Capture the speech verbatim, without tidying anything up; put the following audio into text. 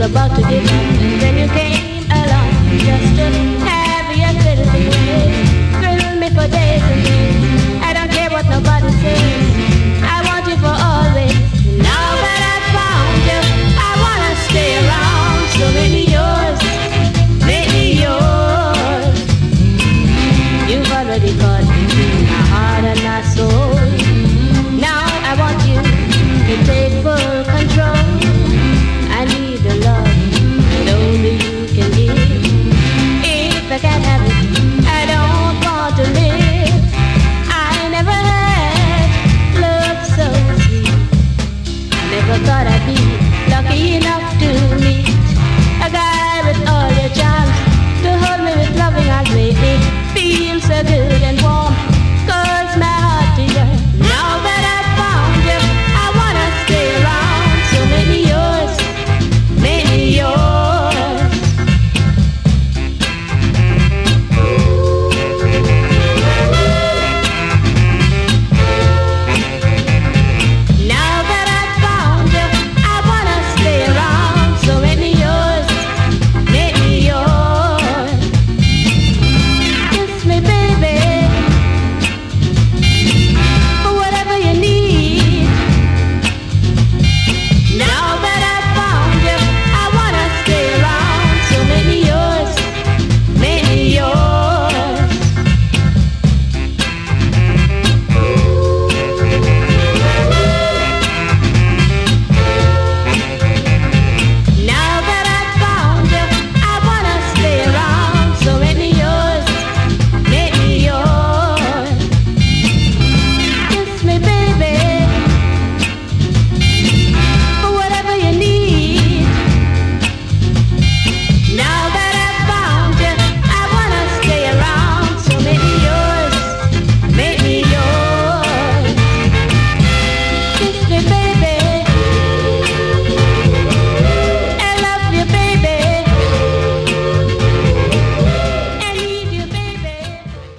about to give up, and then you came along just to have your filthy way. Thrill me for days and days. I don't care what nobody says. I want you for always. Now that I've found you, I wanna stay around. So make me yours, make me yours. You've already got my heart and my soul. Now I want you to take full control. I need the love that only you can give. If I can't have it, I don't want to live. I never had love so sweet. Never thought I'd be lucky enough to meet a guy with all your charms to hold me with loving arms, make me feel so good.